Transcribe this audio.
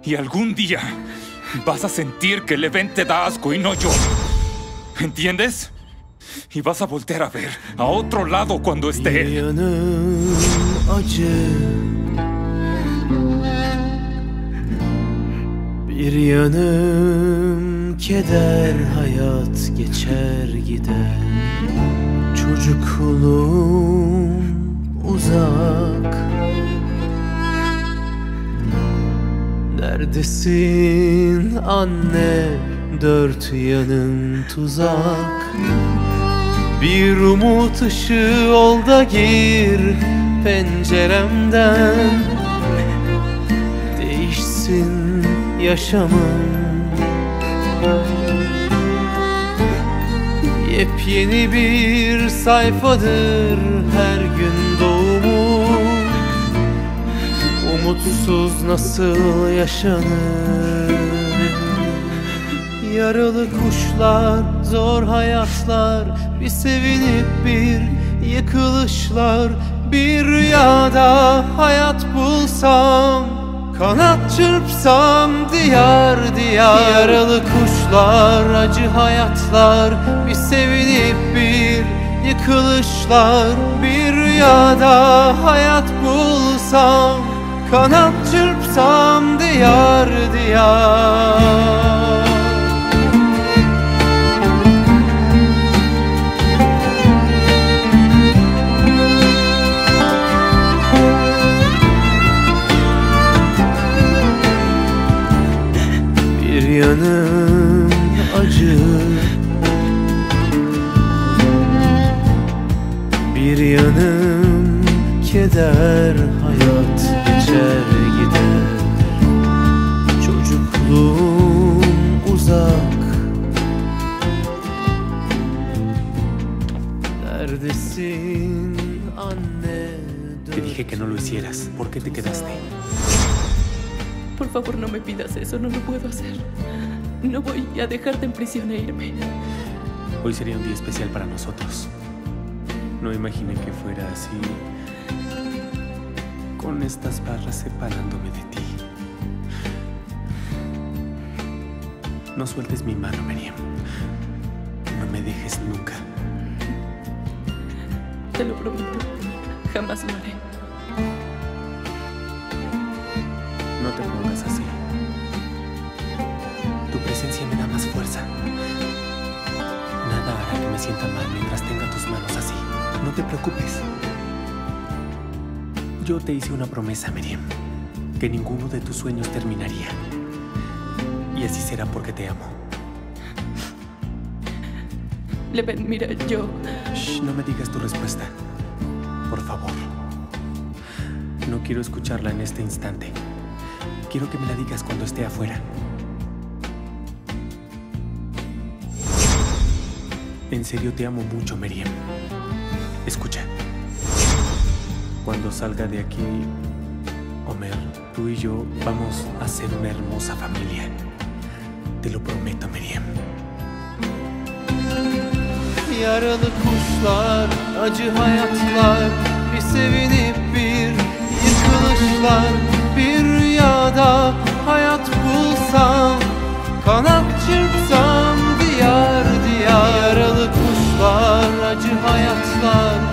Y algún día vas a sentir que el Leven te da asco y no yo. ¿Entiendes? Y vas a voltear a ver a otro lado cuando esté él. Bir yanım acı, bir yanım keder, hayat geçer gider. Çocukluğum uzak. Neredesin anne, dört yanın tuzak. Bir umut ışığı ol da gir penceremden. Değişsin yaşamım, yepyeni bir sayfadır her gün doğumum. Umutsuz nasıl yaşanır? Yaralı kuşlar, zor hayatlar, bir sevinip bir yıkılışlar. Bir rüyada hayat bulsam, kanat çırpsam diyar diyar. Yaralı kuşlar, acı hayatlar, bir sevinip bir yıkılışlar. Bir rüyada hayat bulsam, kanat çırpsam diyar diyar. Bir yanım acı, bir yanım keder, hayat geçer gider. Çocukluğum uzak. Neredesin anne? Te dije que no lo hicieras. ¿Por qué te quedaste? Por favor, no me pidas eso, no lo puedo hacer. No voy a dejarte en prisión e irme. Hoy sería un día especial para nosotros. No imaginé que fuera así, con estas barras separándome de ti. No sueltes mi mano, Miriam. No me dejes nunca. Te lo prometo, jamás lo haré. No te pongas así. Tu presencia me da más fuerza. Nada hará que me sienta mal mientras tenga tus manos así. No te preocupes. Yo te hice una promesa, Miriam, que ninguno de tus sueños terminaría. Y así será porque te amo. Leven, mira, yo... Shh, no me digas tu respuesta. Por favor. No quiero escucharla en este instante. Quiero que me la digas cuando esté afuera. En serio te amo mucho, Miriam. Escucha. Cuando salga de aquí, Omer, tú y yo vamos a ser una hermosa familia. Te lo prometo, Miriam. Yaralı kuşlar, acı hayatlar, bir sevinip bir yıkılışlar. Bir rüyada hayat bulsam, kanat çırpsam diyar diyar. Yaralı kuşlar, acı hayatlar,